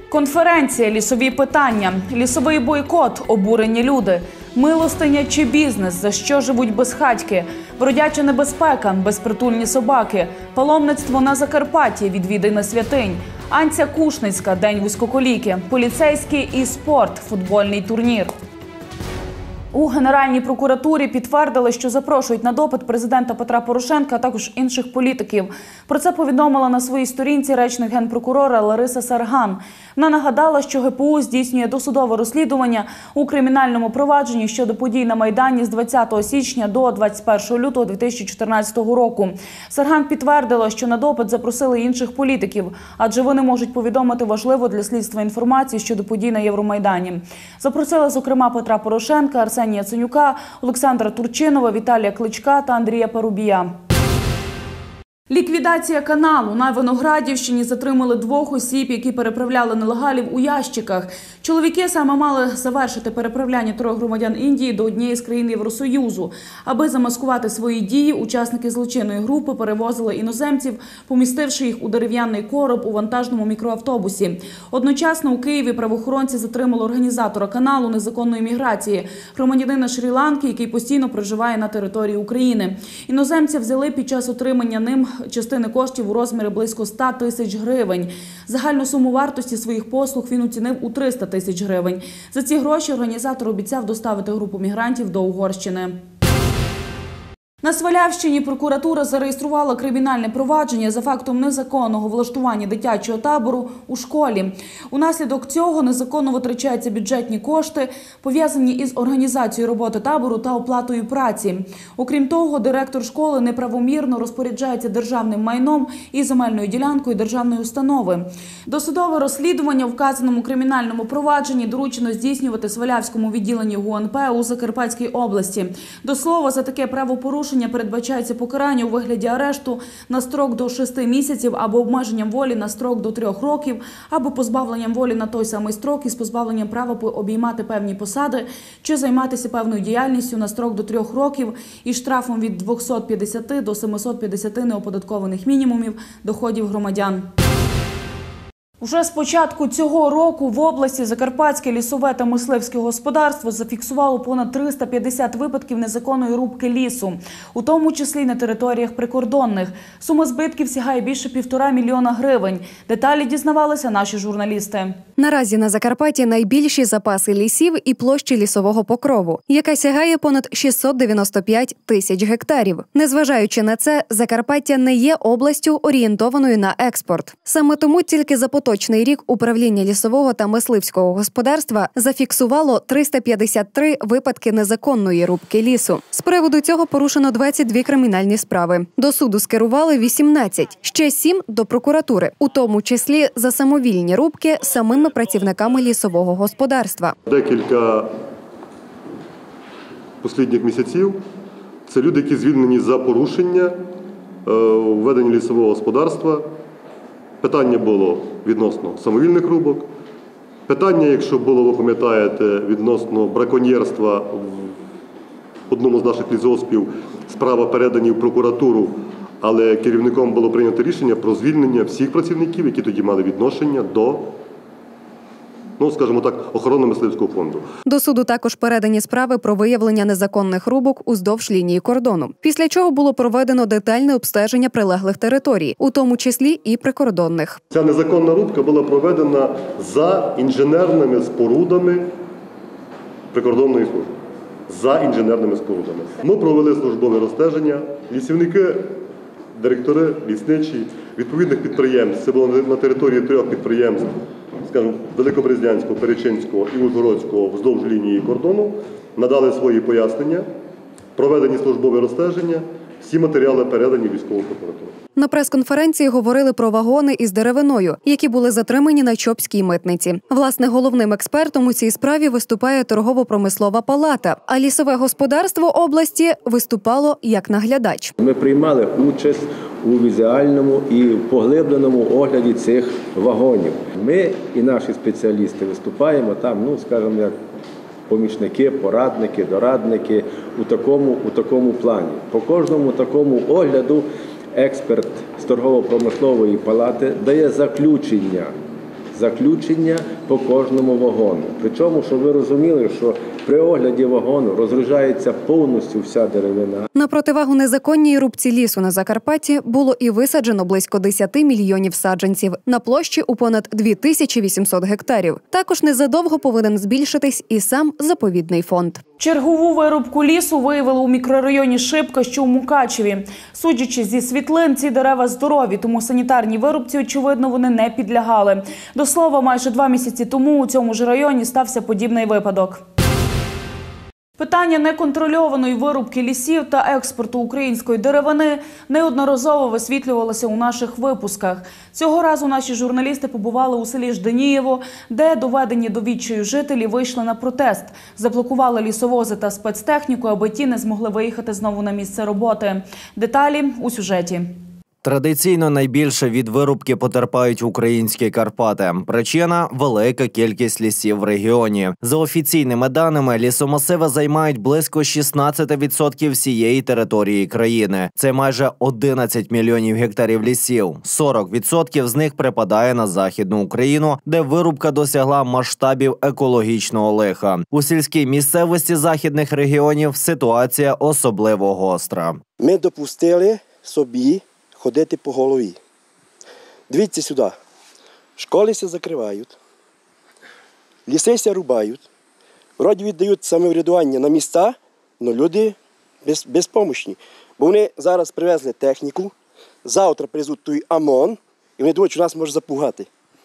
Конференція «Лісові питання», лісовий бойкот, обурені люди, милостиня чи бізнес, за що живуть безхатьки, бродяча небезпека, безпритульні собаки, паломництво на Закарпатті, відвідини святинь, Анця Кушницька, День вузькоколійки, поліцейський і спорт, футбольний турнір. У Генеральній прокуратурі підтвердили, що запрошують на допит президента Петра Порошенка, а також інших політиків. Про це повідомила на своїй сторінці речник генпрокурора Лариса Сарган. Вона нагадала, що ГПУ здійснює досудове розслідування у кримінальному провадженні щодо подій на Майдані з 20 січня до 21 лютого 2014 року. Сарган підтвердила, що на допит запросили інших політиків, адже вони можуть повідомити важливу для слідства інформацію щодо подій на Євромайдані. Запросили, зокрема, Петра Порошенка, Арсенія Яценюка, Олександра Турчинова, Віталія Кличка та Андрія Парубія. Ліквідація каналу. На Виноградівщині затримали 2 осіб, які переправляли нелегалів у ящиках. Чоловіки саме мали завершити переправляння 3 громадян Індії до однієї з країн Євросоюзу. Аби замаскувати свої дії, учасники злочинної групи перевозили іноземців, помістивши їх у дерев'яний короб у вантажному мікроавтобусі. Одночасно у Києві правоохоронці затримали організатора каналу незаконної міграції – громадянина Шрі-Ланки, який постійно проживає на території України. Іноземця взяли під час отримання ним частини коштів у розмірі близько 100 тисяч гривень. Загальну суму вартості своїх послуг він оцінив у 300 тисяч гривень. За ці гроші організатор обіцяв доставити групу мігрантів до Угорщини. На Свалявщині прокуратура зареєструвала кримінальне провадження за фактом незаконного влаштування дитячого табору у школі. Унаслідок цього незаконно витрачаються бюджетні кошти, пов'язані із організацією роботи табору та оплатою праці. Окрім того, директор школи неправомірно розпоряджається державним майном і земельною ділянкою державної установи. Досудове розслідування в вказаному кримінальному провадженні доручено здійснювати Свалявському відділенні ГУНП у Закарпатській області. До слова, за таке правопорушення передбачається покарання у вигляді арешту на строк до 6 місяців або обмеженням волі на строк до 3 років, або позбавленням волі на той самий строк із позбавленням права обіймати певні посади чи займатися певною діяльністю на строк до 3 років і штрафом від 250 до 750 неоподаткованих мінімумів доходів громадян. Уже з початку цього року в області Закарпатське лісове та мисливське господарство зафіксувало понад 350 випадків незаконної рубки лісу, у тому числі на територіях прикордонних. Сума збитків сягає більше 1,5 мільйона гривень. Деталі дізнавалися наші журналісти. Наразі на Закарпатті найбільші запаси лісів і площі лісового покрову, яка сягає понад 695 тисяч гектарів. Незважаючи на це, Закарпаття не є областю, орієнтованою на експорт. Саме тому тільки за поточний рік управління лісового та мисливського господарства зафіксувало 353 випадки незаконної рубки лісу. З приводу цього порушено 22 кримінальні справи. До суду скерували 18, ще 7 – до прокуратури, у тому числі за самовільні рубки самими працівниками лісового господарства. Декілька останніх місяців – це люди, які звільнені за порушення у веденні лісового господарства. Питання було відносно самовільних рубок. Питання, якщо було, ви пам'ятаєте, відносно браконьєрства в одному з наших лісгоспів, справа передані в прокуратуру, але керівником було прийнято рішення про звільнення всіх працівників, які тоді мали відношення до, скажімо так, охорони мисливського фонду. До суду також передані справи про виявлення незаконних рубок уздовж лінії кордону, після чого було проведено детальне обстеження прилеглих територій, у тому числі і прикордонних. Ця незаконна рубка була проведена за інженерними спорудами прикордонної служби. За інженерними спорудами. Ми провели службове розстеження, лісівники, директори, лісничі, відповідних підприємств. Це було на території 3 підприємств, скажімо, Великобрезнянського, Перечинського і Ужгородського вздовж лінії кордону, надали свої пояснення, проведені службові розстеження, всі матеріали передані в військову прокуратуру. На прес-конференції говорили про вагони із деревиною, які були затримані на Чопській митниці. Власне, головним експертом у цій справі виступає торгово-промислова палата, а лісове господарство області виступало як наглядач. Ми приймали участь у візуальному і поглибленому огляді цих вагонів. Ми і наші спеціалісти виступаємо там, скажімо, як помічники, порадники, дорадники у такому плані. По кожному такому огляду експерт з торгово-промислової палати дає заключення заключення по кожному вагону. Причому, щоб ви розуміли, що при огляді вагону розгружається повністю вся деревина. На противагу незаконній рубці лісу на Закарпатті було і висаджено близько 10 мільйонів саджанців на площі у понад 2800 гектарів. Також незадовго повинен збільшитись і сам заповідний фонд. Чергову вирубку лісу виявили у мікрорайоні Шипка, що у Мукачеві. Судячи зі світлин, ці дерева здорові, тому санітарній вирубці, очевидно, вони не підлягали. До слова, майже 2 місяці тому у цьому ж районі стався подібний випадок. Питання неконтрольованої вирубки лісів та експорту української деревини неодноразово висвітлювалося у наших випусках. Цього разу наші журналісти побували у селі Жданієво, де доведені до відчаю жителі вийшли на протест. Заблокували лісовози та спецтехніку, аби ті не змогли виїхати знову на місце роботи. Деталі у сюжеті. Традиційно найбільше від вирубки потерпають українські Карпати. Причина – велика кількість лісів в регіоні. За офіційними даними, лісомасиви займають близько 16% всієї території країни. Це майже 11 мільйонів гектарів лісів. 40% з них припадає на Західну Україну, де вирубка досягла масштабів екологічного лиха. У сільській місцевості західних регіонів ситуація особливо гостра. Ми допустили собі ходити по голові. Дивіться сюди. Школи се закривають, ліси се рубають, вроді віддають самоврядування на міста, але люди безпомощні. Бо вони зараз привезли техніку, завтра привезуть той ОМОН, і вони думають, що нас може запугати.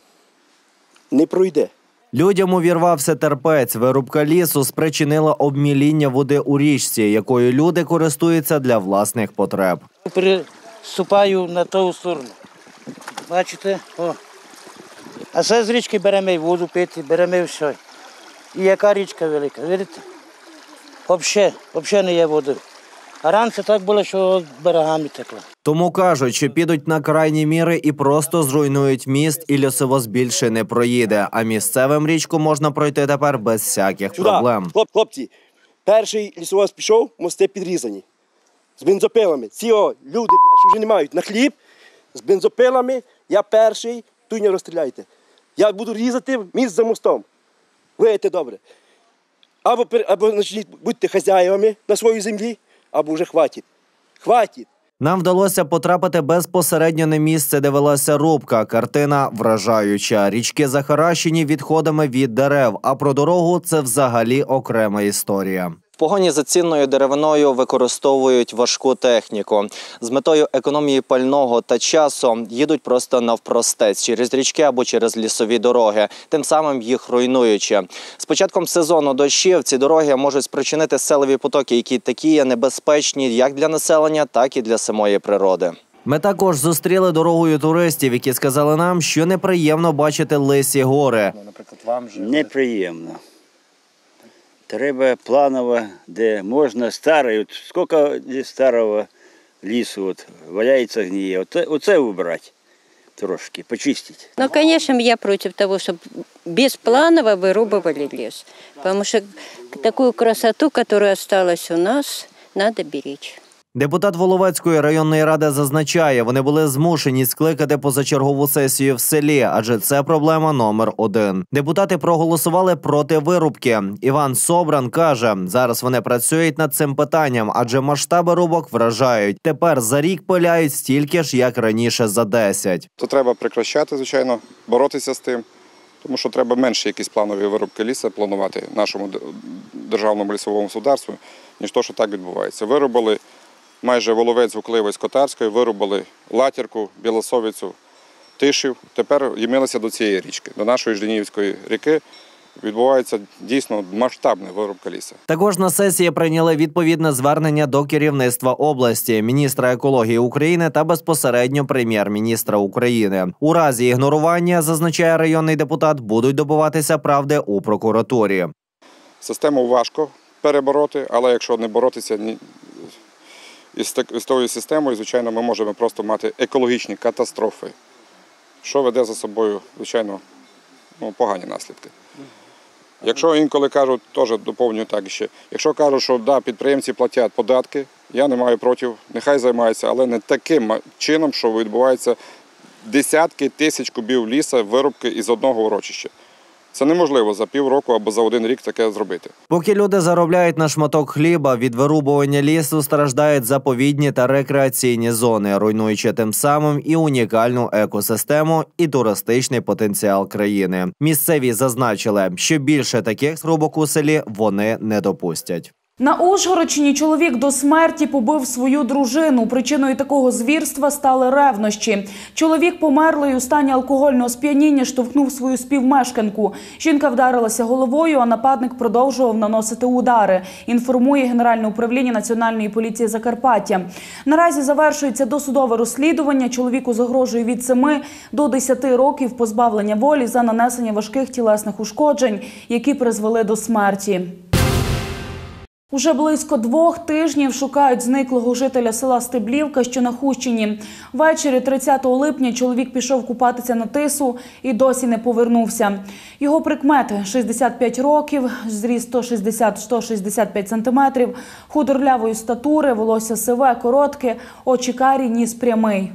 Не пройде. Людям увірвався терпець. Вирубка лісу спричинила обміління води у річці, якою люди користуються для власних потреб. Переступаю на ту сторону. Бачите? О. А це з річки беремо і воду пити, беремо і все. І яка річка велика, видите? Взагалі не є води. А раніше так було, що берегами текло. Тому кажуть, що підуть на крайні міри і просто зруйнують міст, і лісовоз більше не проїде. А місцевим річку можна пройти тепер без всяких проблем. Хлопці, перший лісовоз пішов, мости підрізані. З бензопилами. Ці люди, що вже не мають на хліб, з бензопилами, я перший, тут не розстріляйте. Я буду різати міст за мостом. Виїдьте добре. Або значить, будьте хазяївами на своїй землі, або вже хватить. Хватить. Нам вдалося потрапити безпосередньо на місце, де велася рубка. Картина вражаюча. Річки захаращені відходами від дерев, а про дорогу – це взагалі окрема історія. В погоні за цінною деревиною використовують важку техніку. З метою економії пального та часу їдуть просто навпростець через річки або через лісові дороги, тим самим їх руйнуючи. З початком сезону дощів ці дороги можуть спричинити селові потоки, які такі є небезпечні як для населення, так і для самої природи. Ми також зустріли дорогою туристів, які сказали нам, що неприємно бачити лисі гори. Наприклад, вам же неприємно. Треба планово, де можна старий, скільки старого лісу валяється, гниє. Оце вибрати трошки, почистити. Ну, конечно, я против того, чтобы беспланово вырубывали лес. Потому что такую красоту, которая осталась у нас, надо беречь. Депутат Воловецької районної ради зазначає, вони були змушені скликати позачергову сесію в селі, адже це проблема номер 1. Депутати проголосували проти вирубки. Іван Собран каже, зараз вони працюють над цим питанням, адже масштаби рубок вражають. Тепер за рік пиляють стільки ж, як раніше за 10. То треба прекращати, звичайно, боротися з тим, тому що треба менше якісь планові вирубки лісу планувати нашому державному лісовому господарству, ніж то, що так відбувається. Вирубали майже Воловець, Гукливець, Котарської, вирубали Латірку, Білосовицю, Тишів. Тепер ємилися до цієї річки, до нашої Жданіївської ріки. Відбувається дійсно масштабна вирубка лісу. Також на сесії прийняли відповідне звернення до керівництва області, міністра екології України та безпосередньо прем'єр-міністра України. У разі ігнорування, зазначає районний депутат, будуть добиватися правди у прокуратурі. Систему важко перебороти, але якщо не боротися із тою системою, звичайно, ми можемо просто мати екологічні катастрофи, що веде за собою, звичайно, погані наслідки. Якщо інколи кажуть, теж доповнюю так ще, якщо кажуть, що да, підприємці платять податки, я не маю проти, нехай займаються, але не таким чином, що відбувається десятки тисяч кубів ліса вирубки із одного урочища. Це неможливо за півроку або за один рік таке зробити. Поки люди заробляють на шматок хліба, від вирубування лісу страждають заповідні та рекреаційні зони, руйнуючи тим самим і унікальну екосистему, і туристичний потенціал країни. Місцеві зазначили, що більше таких зрубок у селі вони не допустять. На Ужгородщині чоловік до смерті побив свою дружину. Причиною такого звірства стали ревнощі. Чоловік померлий у стані алкогольного сп'яніння штовхнув свою співмешканку. Жінка вдарилася головою, а нападник продовжував наносити удари, інформує Генеральне управління Національної поліції Закарпаття. Наразі завершується досудове розслідування. Чоловіку загрожує від 7 до 10 років позбавлення волі за нанесення важких тілесних ушкоджень, які призвели до смерті. Уже близько 2 тижнів шукають зниклого жителя села Стеблівка, що на Хустині. Ввечері 30 липня чоловік пішов купатися на Тису і досі не повернувся. Його прикмети – 65 років, зріст 160-165 сантиметрів, худорлявої статури, волосся сиве, коротке, очі карі, ніс прямий.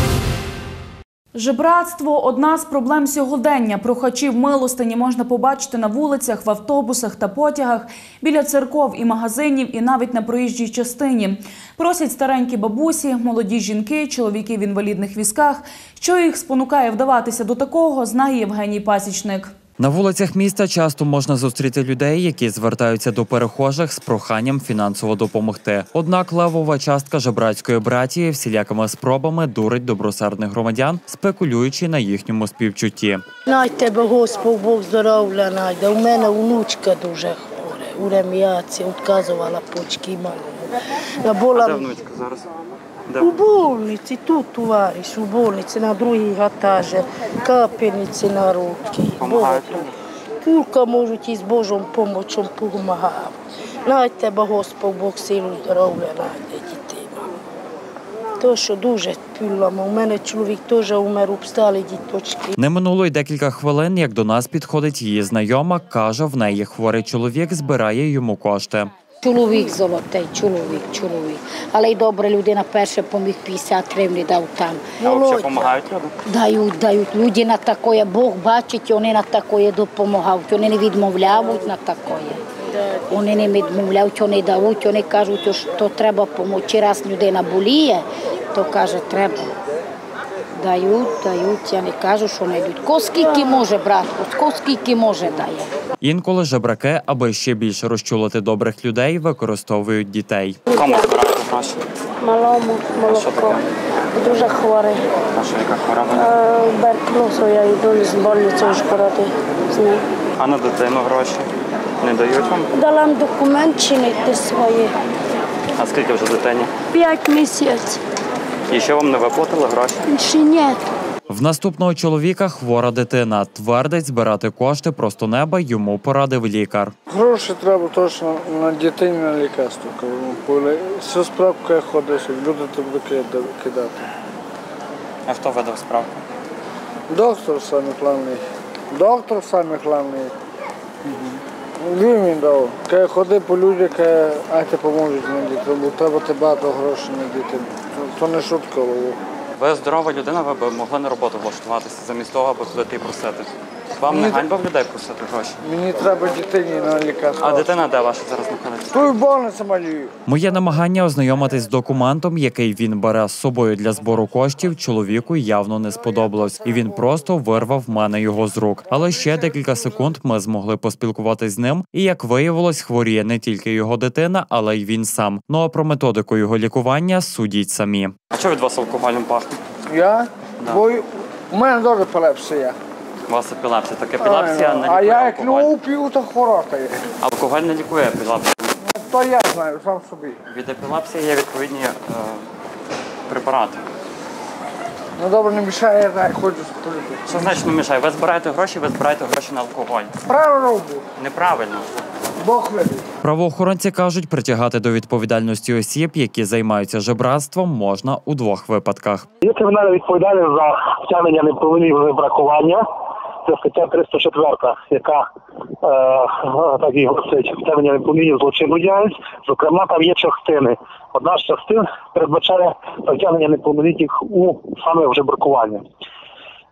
Жебратство – одна з проблем сьогодення. Прохачів милостині можна побачити на вулицях, в автобусах та потягах, біля церков і магазинів, і навіть на проїжджій частині. Просять старенькі бабусі, молоді жінки, чоловіки в інвалідних візках. Що їх спонукає вдаватися до такого, знає Євгеній Пасічник. На вулицях міста часто можна зустріти людей, які звертаються до перехожих з проханням фінансово допомогти. Однак левова частка жебрацької братії всілякими спробами дурить добросердних громадян, спекулюючи на їхньому співчутті. Най тебе Господь Бог здоров'я найде. У мене внучка дуже хвора. У реміаці відказувала почки малому. А де внучка зараз? У больниці, тут товариш, у больниці, на другій етажі, капельниці на руки. Тільки можуть із Божою допомогою допомагати. Най тебе Господь Бог силу здоров'я найде дітей. То, що дуже пілимо. У мене чоловік теж умер, обстали діточки. Не минуло й декілька хвилин, як до нас підходить її знайома, каже, в неї хворий чоловік збирає йому кошти. Чоловік золотий, чоловік. Але й добра людина перше поміг 50 гривень дав там. А взагалі допомагають люди? Дають. Люди на таке, Бог бачить, вони на таке допомагають. Вони не відмовляють на таке. Вони не відмовляють, вони дають, вони кажуть, що треба допомогти. Раз людина боліє, то каже, треба. Дають, я не кажу, що не дають. Скільки може, братку, скільки може дає. Інколи жебраки, аби ще більше розчулити добрих людей, використовують дітей. Кому збираєте гроші? Малому, молоко. Дуже хворий. А що, яка хвора? Берклосу я йду з больниці Ужгороди з ним. А на дитину гроші не дають вам? Дала документ чинити свої. А скільки вже дитині? 5 місяців. І ще вам не виплатили гроші? Ще ні. В наступного чоловіка хвора дитина. Твердить, збирати кошти просто неба йому порадив лікар. Гроші треба точно на дітей, на лікарство. Всю справку я ходив, щоб люди тут будуть кидати. А хто видав справку? Доктор самий главний. Він мені дав. Каже, ходи по людях, а ти поможуть мені дітей, бо треба багато грошей на дітей. То не шутка. Ви здорова людина, ви б могли на роботу влаштуватися, замість того, аби ходити і просити. Вам не ганьба в людей просити гроші? Мені треба дитині на лікарство. А дитина де ваша зараз знаходиться? Тут в больниці малюю. Моє намагання ознайомитись з документом, який він бере з собою для збору коштів, чоловіку явно не сподобалось. І він просто вирвав в мене його з рук. Але ще декілька секунд ми змогли поспілкуватись з ним. І, як виявилось, хворіє не тільки його дитина, але й він сам. Ну а про методику його лікування судіть самі. А що від вас алкоголем пахне? Я? Да. Бо у мене дуже епілепсія. У вас епілепсія, так епілепсія не лікує алкоголь. А я як не п'ю, то хворота є. Алкоголь не лікує епілепсію. То я знаю, сам собі. Від епілепсії є відповідні препарати. Ну добре, не мішає, я хочу полюбити. Що значить не мішає? Ви збираєте гроші на алкоголь. Правильно роблю. Неправильно. Бог видить. Правоохоронці кажуть, притягати до відповідальності осіб, які займаються жебратством, можна у 2 випадках. Є кримінальна відповідальність за втягнення неповинного бракування. Це стаття 304, яка так і гласить, втягнення неповинного злочинну діяльність. Зокрема, там є частини. Одна з частин передбачає втягнення неповнолітніх у саме вже бракування.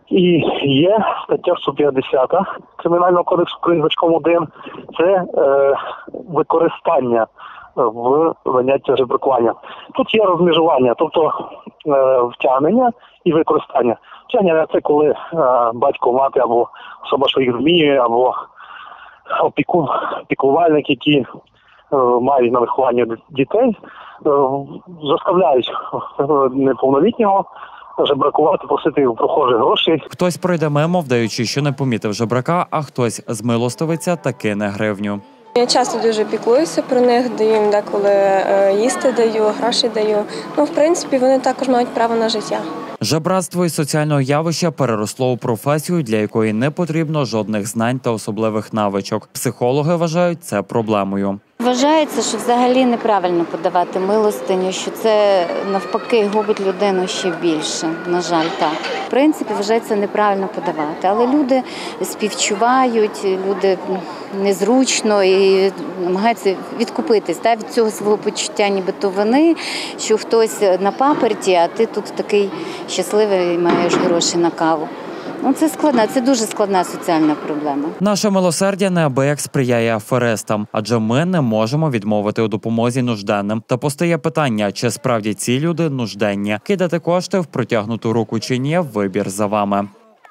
І є стаття 150 Кримінального кодексу України значком 1 – це використання в заняття жебракування. Тут є розмежування, тобто втягнення і використання. Втягнення – це коли батько, мати або особа, що їх змінює, або піклувальник, які мають на виховання дітей, заставляють неповнолітнього жебракувати, просити в прохожих грошей. Хтось пройде мимо, вдаючи, що не помітив жебрака, а хтось змилостивиться та кине гривню. Я часто дуже піклуюся про них, даю їм деколи їсти даю, гроші даю. Ну, в принципі, вони також мають право на життя. Жебратство із соціального явища переросло у професію, для якої не потрібно жодних знань та особливих навичок. Психологи вважають це проблемою. Вважається, що взагалі неправильно подавати милостиню, що це навпаки губить людину ще більше, на жаль, так. В принципі, вважається неправильно подавати, але люди співчувають, люди незручно і намагаються відкупитись від цього свого почуття нібито вини, що хтось на паперті, а ти тут такий щасливий і маєш гроші на каву. Це складна, це дуже складна соціальна проблема. Наше милосердя неабияк сприяє аферистам, адже ми не можемо відмовити у допомозі нужденним. Та постає питання, чи справді ці люди нужденні. Кидати кошти в протягнуту руку чи ні – вибір за вами.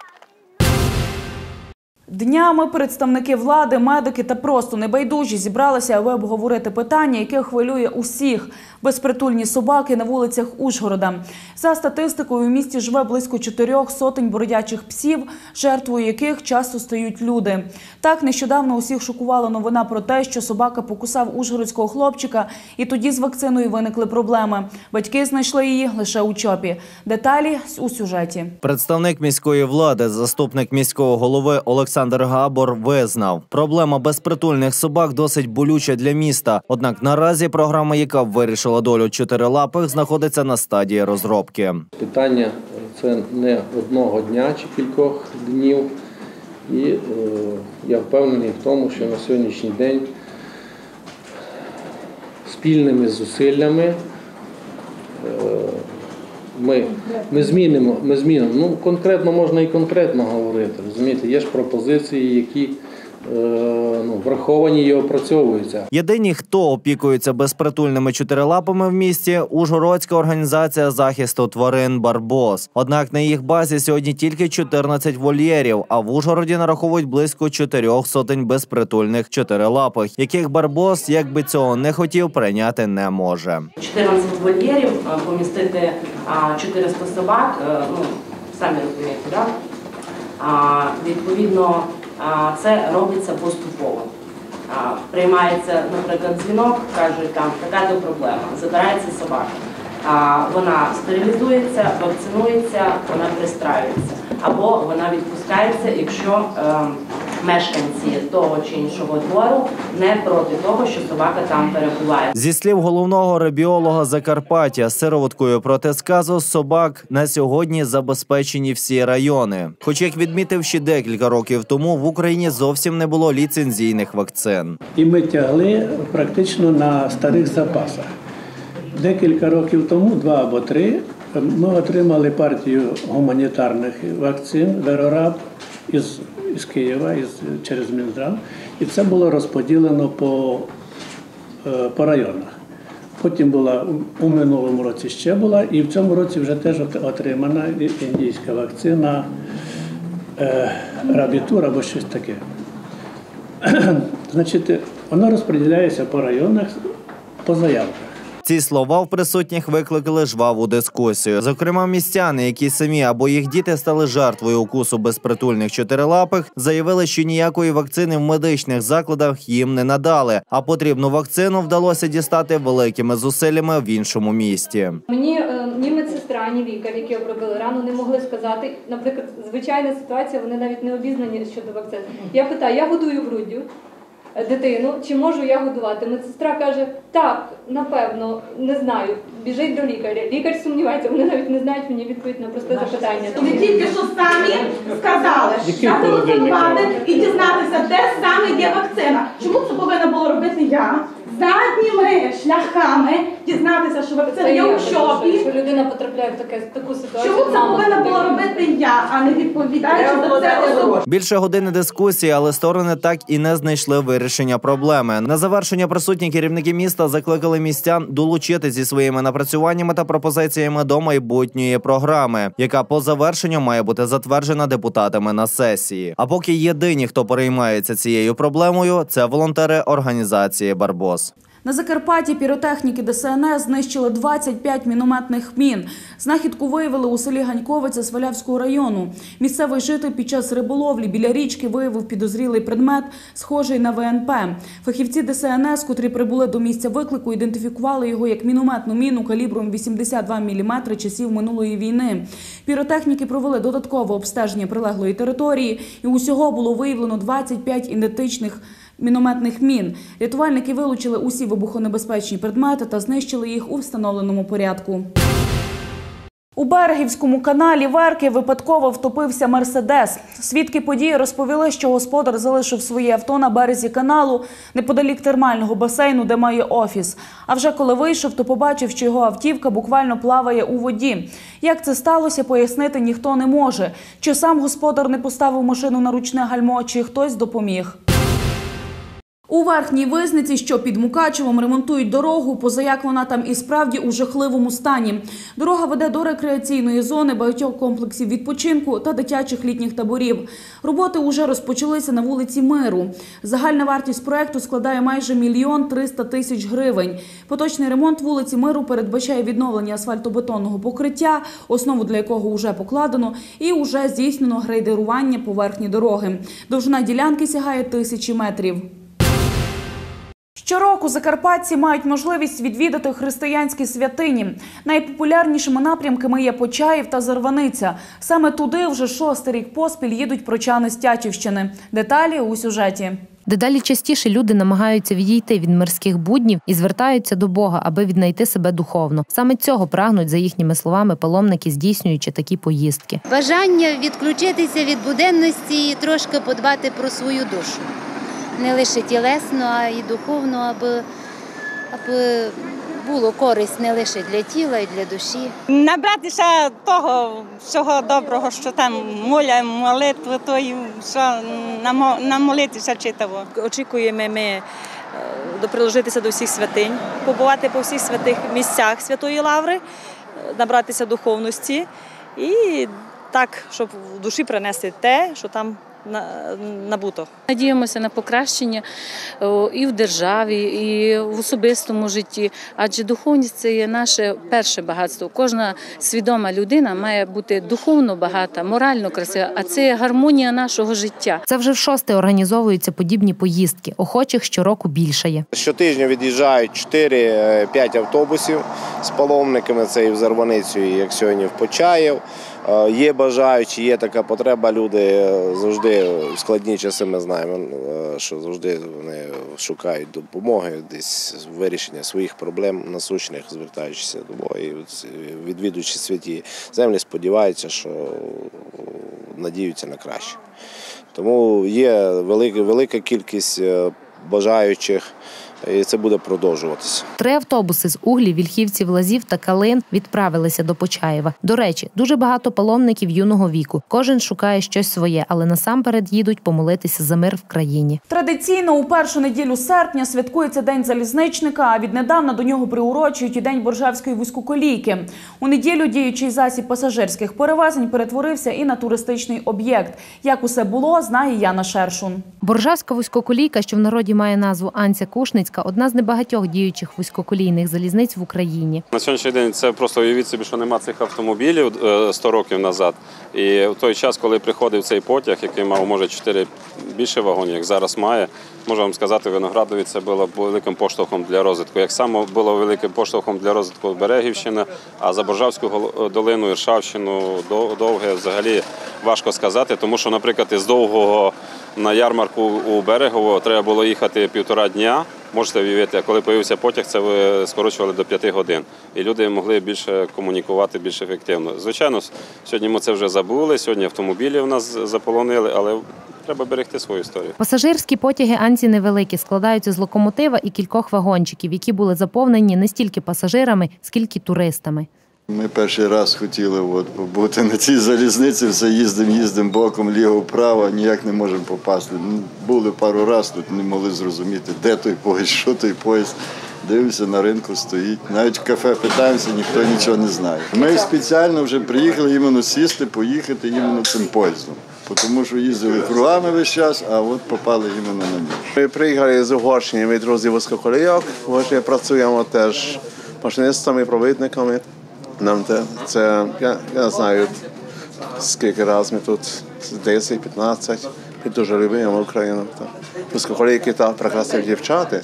Днями представники влади, медики та просто небайдужі зібралися, аби обговорити питання, яке хвилює усіх – безпритульні собаки на вулицях Ужгорода. За статистикою, у місті живе близько 400 бродячих псів, жертвою яких часто стають люди. Так, нещодавно усіх шокувала новина про те, що собака покусав ужгородського хлопчика, і тоді з вакциною виникли проблеми. Батьки знайшли її лише у ЧОПі. Деталі у сюжеті. Представник міської влади, заступник міського голови Олександр Габор визнав, проблема безпритульних собак досить болюча для міста. Однак наразі програма, яка вирішила долю чотирилапих, знаходиться на стадії розробки. Питання це не одного дня чи кількох днів. І я впевнений в тому, що на сьогоднішній день спільними зусиллями ми змінимо. Ну, конкретно можна і конкретно говорити. Розумієте, є ж пропозиції, які враховані і опрацьовуються. Єдині, хто опікується безпритульними чотирилапами в місті – Ужгородська організація захисту тварин «Барбос». Однак на їх базі сьогодні тільки 14 вольєрів, а в Ужгороді нараховують близько 400 безпритульних чотирилапих, яких «Барбос», як би цього не хотів, прийняти не може. 14 вольєрів, помістити 400 собак, самі розумієте, так? Відповідно, це робиться поступово. Приймається, наприклад, дзвінок, кажуть, там така-то проблема, забирається собака. Вона стерилізується, вакцинується, вона пристраюється. Або вона відпускається, якщо мешканці того чи іншого двору не проти того, що собака там перебуває. Зі слів головного ребіолога Закарпаття, сироваткою проти сказу собак на сьогодні забезпечені всі райони. Хоч, як відмітив ще декілька років тому, в Україні зовсім не було ліцензійних вакцин. І ми тягли практично на старих запасах. Декілька років тому, 2 або 3, ми отримали партію гуманітарних вакцин «Верораб» із Києва, через Мінздрав. І це було розподілено по районах. Потім була, у минулому році ще була, і в цьому році вже теж отримана індійська вакцина «Рабітур» або щось таке. Значить, вона розподіляється по районах, по заявках. Ці слова в присутніх викликали жваву дискусію. Зокрема, містяни, які самі або їх діти стали жертвою укусу безпритульних чотирилапих, заявили, що ніякої вакцини в медичних закладах їм не надали, а потрібну вакцину вдалося дістати великими зусиллями в іншому місті. Мені ні медсестра, ні лікар, які обробили рану, не могли сказати, наприклад, звичайна ситуація, вони навіть не обізнані щодо вакцин. Я питаю, я годую груддю дитину, чи можу я годувати? Медсестра каже, так, напевно, не знаю, біжить до лікаря. Лікар сумнівається, вони навіть не знають мені відповідь на просте запитання. Ви тільки що самі сказали, зателефонувати і дізнатися, де саме є вакцина. Чому це повинна була робити я задніми шляхами дізнатися, що вакцина є у шопі. Якщо людина потрапляє в таку ситуацію, Чому це повинна була робити я, а не відповідаючи за це особа? Більше години дискусії, але сторони так і не знайшли вирішення проблеми. На завершення присутні керівники міста закликали містян долучити зі своїми напрацюваннями та пропозиціями до майбутньої програми, яка по завершенню має бути затверджена депутатами на сесії. А поки єдині, хто переймається цією проблемою, це волонтери організації «Барбос». На Закарпатті піротехніки ДСНС знищили 25 мінометних мін. Знахідку виявили у селі Ганьковиця Свалявського району. Місцевий житель під час риболовлі біля річки виявив підозрілий предмет, схожий на ВНП. Фахівці ДСНС, котрі прибули до місця виклику, ідентифікували його як мінометну міну калібром 82 мм часів минулої війни. Піротехніки провели додаткове обстеження прилеглої території, і усього було виявлено 25 ідентичних мінометних мін. Рятувальники вилучили усі вибухонебезпечні предмети та знищили їх у встановленому порядку. У Берегівському каналі Верки випадково втопився «Мерседес». Свідки події розповіли, що господар залишив своє авто на березі каналу неподалік термального басейну, де має офіс. А вже коли вийшов, то побачив, що його автівка буквально плаває у воді. Як це сталося, пояснити ніхто не може. Чи сам господар не поставив машину на ручне гальмо, чи хтось допоміг. У Верхній Визниці, що під Мукачевом, ремонтують дорогу, позаяк вона там і справді у жахливому стані. Дорога веде до рекреаційної зони, багатьох комплексів відпочинку та дитячих літніх таборів. Роботи уже розпочалися на вулиці Миру. Загальна вартість проєкту складає майже 1 300 000 гривень. Поточний ремонт вулиці Миру передбачає відновлення асфальтобетонного покриття, основу для якого вже покладено, і вже здійснено грейдерування поверхні дороги. Довжина ділянки сягає 1000 метрів. Щороку закарпатці мають можливість відвідати християнські святині. Найпопулярнішими напрямками є Почаїв та Зарваниця. Саме туди вже 6-й рік поспіль їдуть прочани з Тячівщини. Деталі у сюжеті. Дедалі частіше люди намагаються відійти від мирських буднів і звертаються до Бога, аби віднайти себе духовно. Саме цього прагнуть, за їхніми словами, паломники, здійснюючи такі поїздки. Бажання відключитися від буденності і трошки подбати про свою душу. Не лише тілесно, а й духовно, аби було користь не лише для тіла, і для душі. Набратися того всього доброго, що там молитви, тої, що намолитися читаво. Очікуємо ми приложитися до всіх святинь, побувати по всіх святих місцях Святої Лаври, набратися духовності і так, щоб в душі принести те, що там набуто. Надіємося на покращення і в державі, і в особистому житті, адже духовність – це є наше перше багатство. Кожна свідома людина має бути духовно багата, морально красива, а це гармонія нашого життя. Це вже в 6-те організовуються подібні поїздки. Охочих щороку більшає. Щотижня від'їжджають 4-5 автобусів з паломниками, це і в Зарваницю, і як сьогодні в Почаїв. Є бажаючі, є така потреба, люди завжди в складні часи, ми знаємо, що завжди вони шукають допомоги, десь вирішення своїх проблем насущних, звертаючися до Бога. І відвідуючи святі землі, сподіваються, що надіються на краще. Тому є велика кількість бажаючих, і це буде продовжуватися. 3 автобуси з Углів, Вільхівців, Лазів та Калин відправилися до Почаєва. До речі, дуже багато паломників юного віку. Кожен шукає щось своє, але насамперед їдуть помолитися за мир в країні. Традиційно у першу неділю серпня святкується День залізничника, а віднедавна до нього приурочують і День Боржавської вузькоколійки. У неділю діючий засіб пасажирських перевезень перетворився і на туристичний об'єкт. Як усе було, знає Яна Шершун. Боржавська вузькоколійка, що в народі має назву Анця-Кушницька, одна з небагатьох діючих вузькоколійних залізниць в Україні. На сьогоднішній день це просто уявіть собі, що нема цих автомобілів 100 років назад. І в той час, коли приходив цей потяг, який мав, може, 4 більше вагонів, як зараз має, можу вам сказати, Виноградові це було великим поштовхом для розвитку. Як само було великим поштовхом для розвитку Берегівщини, а за Боржавську долину, Іршавщину, Довге взагалі важко сказати, тому що, наприклад, із Довгого на ярмарку у Берегово треба було їхати 1,5 дня. Можете уявити, коли з'явився потяг, це скорочували до 5 годин. І люди могли більше комунікувати, більш ефективно. Звичайно, сьогодні ми це вже забули, сьогодні автомобілі в нас заполонили, але треба берегти свою історію. Пасажирські потяги Анці невеликі, складаються з локомотива і кількох вагончиків, які були заповнені не стільки пасажирами, скільки туристами. Ми перший раз хотіли побути на цій залізниці, все їздимо боком, ліво-вправо, ніяк не можемо попасти. Були пару разів, тут не могли зрозуміти, де той поїзд, що той поїзд. Дивимося, на ринку стоїть. Навіть в кафе питаємося, ніхто нічого не знає. Ми спеціально вже приїхали іменно сісти, поїхати іменно цим поїздом. Тому що їздили кругами весь час, а от попали іменно на нього. Ми приїхали з Угорщини від розділу вузькоколійок. Ми працюємо теж машиністами, провідниками. Нам це, я не знаю, скільки разів ми тут, 10-15. Ми дуже любимо Україну. Вузькоколійки та прекрасні дівчата.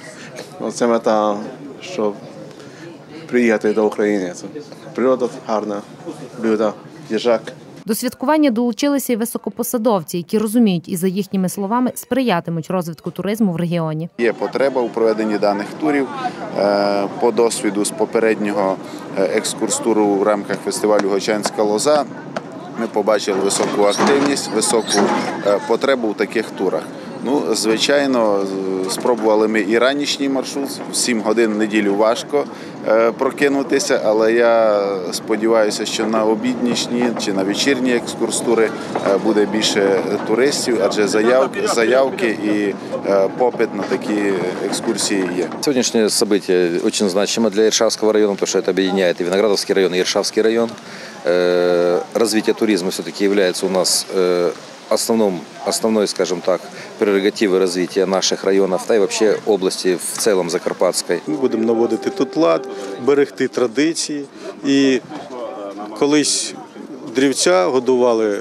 Це мета, щоб приїхати до України. Природа гарна, люди, їжак. До святкування долучилися й високопосадовці, які розуміють і, за їхніми словами, сприятимуть розвитку туризму в регіоні. Є потреба у проведенні даних турів. По досвіду з попереднього екскурстуру в рамках фестивалю «Гочанська лоза» ми побачили високу активність, високу потребу у таких турах. Звичайно, спробували ми і ранішній маршрут, 7 годин в неділю важко прокинутися, але я сподіваюся, що на обіднішні чи на вечірні екскурстури буде більше туристів, адже заявки і попит на такі екскурсії є. Сегодняшнее событие очень значимо для Иршавского района, потому что это объединяет и Виноградовский район, и Иршавский район. Развитие туризма все-таки является у нас основной, скажем так, прерогативой развития наших районов, та й вообще области в целом Закарпатської. Ми будемо наводити тут лад, берегти традиції. І колись дрівця годували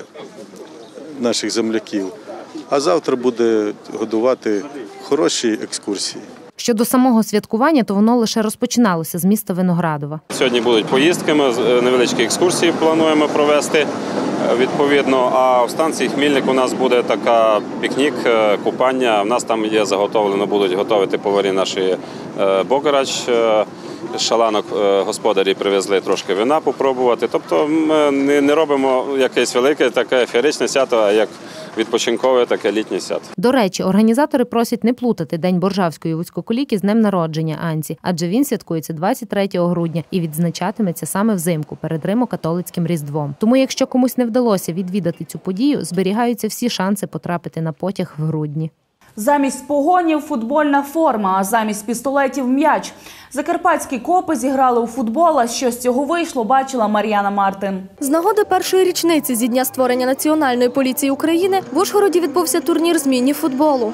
наших земляків, а завтра буде годувати хороші екскурсії. Щодо самого святкування, то воно лише розпочиналося з міста Виноградова. Сьогодні будуть поїздки, ми невеличкі екскурсії плануємо провести відповідно, а в станції Хмільник у нас буде така пікнік, купання. У нас там є заготовлено, будуть готувати поварі наші Богорач. Шаланок господарі привезли трошки вина попробувати. Тобто ми не робимо якесь велике таке феєричне свято, а як відпочинкове, таке літнє свято. До речі, організатори просять не плутати День Боржавської вузькоколійки з днем народження Анці, адже він святкується 23 грудня і відзначатиметься саме взимку перед Римо-католицьким Різдвом. Тому, якщо комусь не вдалося відвідати цю подію, зберігаються всі шанси потрапити на потяг в грудні. Замість погонів – футбольна форма, а замість пістолетів – м'яч. Закарпатські копи зіграли у футбол, а що з цього вийшло, бачила Мар'яна Мартин. З нагоди першої річниці зі дня створення Національної поліції України в Ужгороді відбувся турнір з міні-футболу.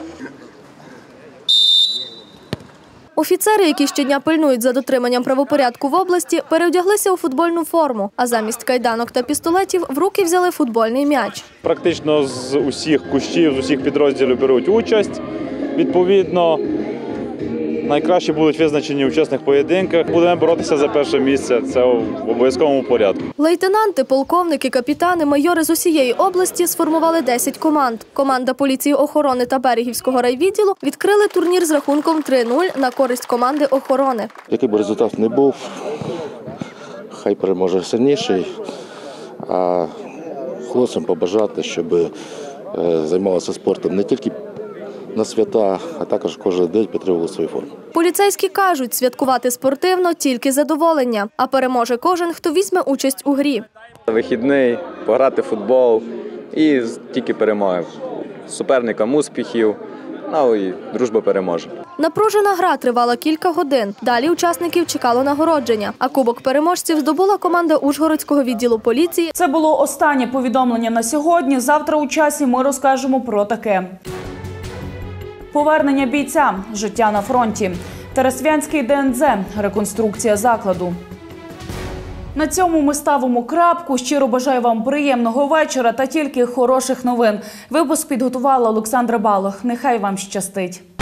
Офіцери, які щодня пильнують за дотриманням правопорядку в області, переодяглися у футбольну форму, а замість кайданок та пістолетів в руки взяли футбольний м'яч. Практично з усіх кущів, з усіх підрозділів беруть участь. Відповідно, найкращі будуть визначені в чесних поєдинках. Будемо боротися за перше місце, це в обов'язковому порядку. Лейтенанти, полковники, капітани, майори з усієї області сформували 10 команд. Команда поліції охорони та Берегівського райвідділу відкрили турнір з рахунком 3-0 на користь команди охорони. Який би результат не був, хай переможе сильніший, а хлопцям побажати, щоб займалися спортом не тільки на свята, а також кожен день підтримували свою форму. Поліцейські кажуть, святкувати спортивно – тільки задоволення, а переможе кожен, хто візьме участь у грі. Вихідний, пограти в футбол і тільки перемоги. Суперникам успіхів, ну і дружба переможе. Напружена гра тривала кілька годин. Далі учасників чекало нагородження. А кубок переможців здобула команда Ужгородського відділу поліції. Це було останнє повідомлення на сьогодні. Завтра у часі ми розкажемо про таке. Повернення бійця, життя на фронті, Тарасвянський ДНЗ, реконструкція закладу. На цьому ми ставимо крапку. Щиро бажаю вам приємного вечора та тільки хороших новин. Випуск підготувала Олександра Балох. Нехай вам щастить.